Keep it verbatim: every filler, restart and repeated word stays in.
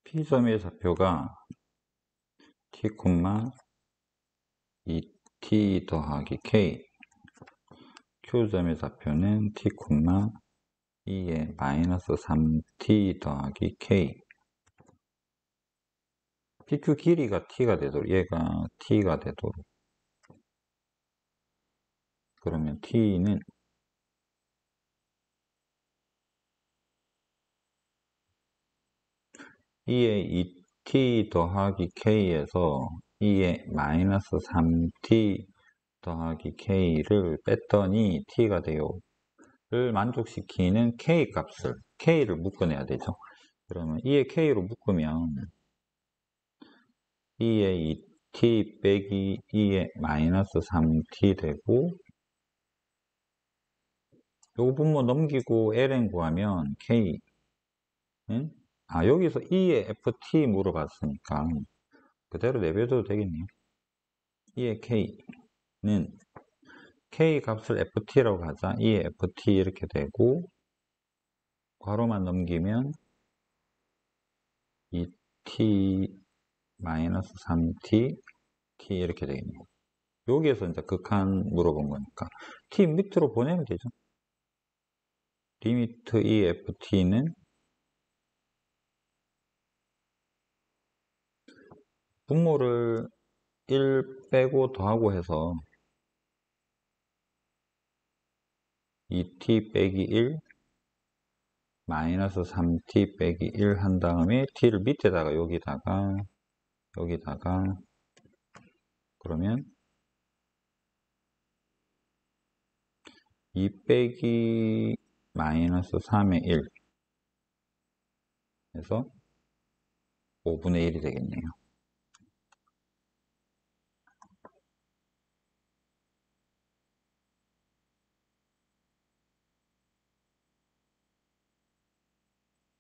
P점의 좌표가 t, 이 티 더하기 k, Q점의 좌표는 t, 이의 마이너스 삼 티 더하기 k. 피큐 길이가 t가 되도록, 얘가 t가 되도록. 그러면 t는 이의 이 티 더하기 k에서 이의 마이너스 삼 티 더하기 k를 뺐더니 t가 돼요. 를 만족시키는 k 값을, k를 묶어내야 되죠. 그러면 이의 k로 묶으면 이의 이 티 빼기 이의 마이너스 삼 티 되고, 요 분모 넘기고 ln 구하면 k, 응? 아, 여기서 이의 에프티 물어봤으니까 그대로 내려줘도 되겠네요. 이의 k는 k 값을 ft라고 하자. 이의 ft 이렇게 되고, 괄호만 넘기면 이 티 마이너스 삼 티 t 이렇게 되겠네요. 여기에서 이제 극한 물어본 거니까 t 밑으로 보내면 되죠. 리미트 이에프티는 분모를 일 빼고 더하고 해서 이 티 빼기 일 마이너스 삼 티 빼기 일 한 다음에 t를 밑에다가 여기다가 여기다가 그러면 이 빼기 마이너스 삼의 일 해서 오분의 일이 되겠네요.